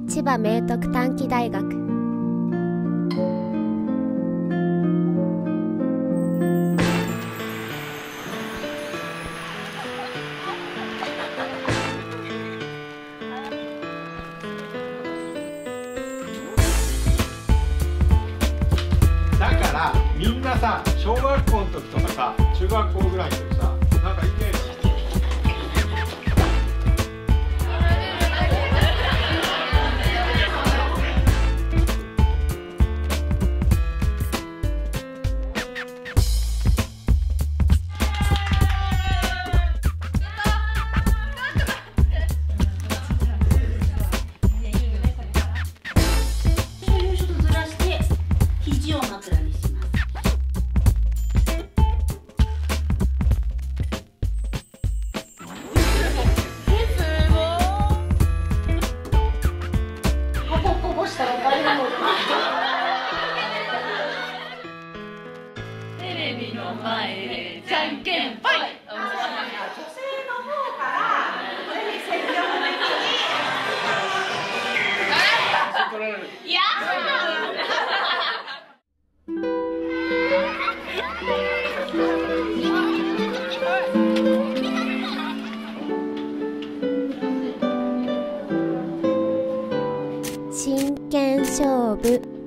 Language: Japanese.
千葉明徳短期大学。 だからみんなさ、小学校の時とかさ、中学校ぐらいの時さ、なんか意見テレビの前でじゃんけんぽい。女性の方からぜひ積極的に。いや真剣勝負。